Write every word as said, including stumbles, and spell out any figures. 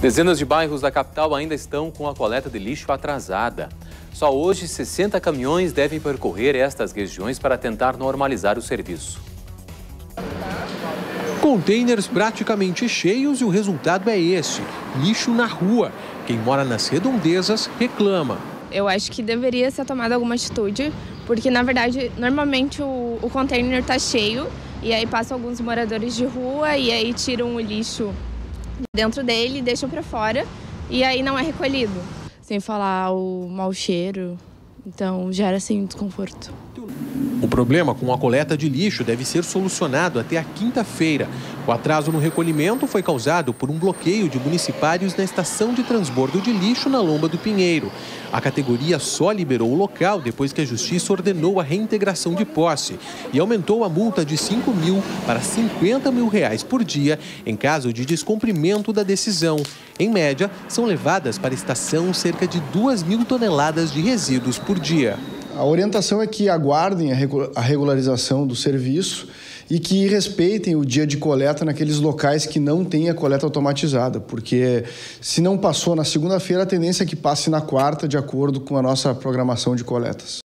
Dezenas de bairros da capital ainda estão com a coleta de lixo atrasada. Só hoje, sessenta caminhões devem percorrer estas regiões para tentar normalizar o serviço. Containers praticamente cheios e o resultado é esse: lixo na rua. Quem mora nas redondezas reclama. Eu acho que deveria ser tomada alguma atitude, porque, na verdade, normalmente o, o container está cheio e aí passam alguns moradores de rua e aí tiram o lixo dentro dele e deixam para fora e aí não é recolhido. Sem falar o mau cheiro, então gera assim um desconforto. O problema com a coleta de lixo deve ser solucionado até a quinta-feira. O atraso no recolhimento foi causado por um bloqueio de municipários na estação de transbordo de lixo na Lomba do Pinheiro. A categoria só liberou o local depois que a Justiça ordenou a reintegração de posse e aumentou a multa de cinco mil para cinquenta mil reais por dia em caso de descumprimento da decisão. Em média, são levadas para a estação cerca de duas mil toneladas de resíduos por dia. A orientação é que aguardem a regularização do serviço e que respeitem o dia de coleta naqueles locais que não têm a coleta automatizada, porque se não passou na segunda-feira, a tendência é que passe na quarta, de acordo com a nossa programação de coletas.